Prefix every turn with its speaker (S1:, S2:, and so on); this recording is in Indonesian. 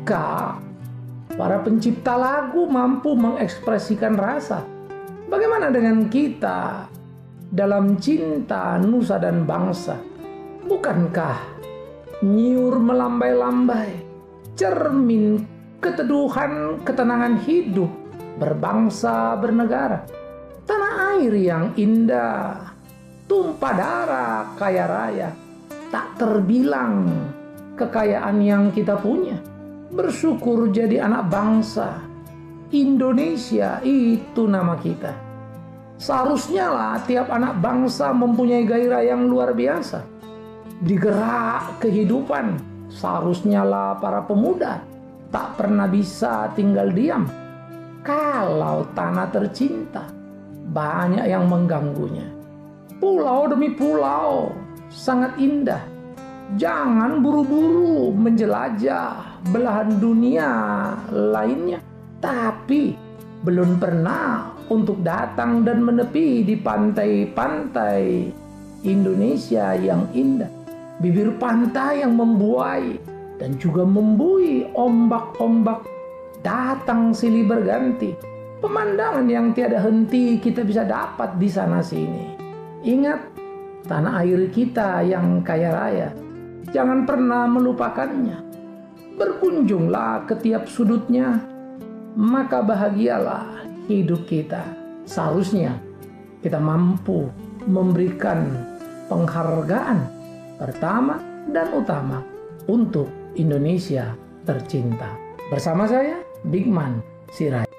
S1: Jika para pencipta lagu mampu mengekspresikan rasa, bagaimana dengan kita dalam cinta nusa dan bangsa? Bukankah nyiur melambai-lambai cermin keteduhan ketenangan hidup berbangsa bernegara? Tanah air yang indah, tumpah darah kaya raya, tak terbilang kekayaan yang kita punya. Bersyukur jadi anak bangsa Indonesia, itu nama kita. Seharusnya lah tiap anak bangsa mempunyai gairah yang luar biasa. Digerak kehidupan, seharusnya lah para pemuda tak pernah bisa tinggal diam. Kalau tanah tercinta, banyak yang mengganggunya. Pulau demi pulau sangat indah. Jangan buru-buru menjelajah belahan dunia lainnya, tapi belum pernah untuk datang dan menepi di pantai-pantai Indonesia yang indah. Bibir pantai yang membuai dan juga membui ombak-ombak datang silih berganti. Pemandangan yang tiada henti kita bisa dapat di sana sini. Ingat, tanah air kita yang kaya raya, jangan pernah melupakannya. Berkunjunglah ke tiap sudutnya, maka bahagialah hidup kita. Seharusnya kita mampu memberikan penghargaan pertama dan utama untuk Indonesia tercinta. Bersama saya, Bigman Sirait.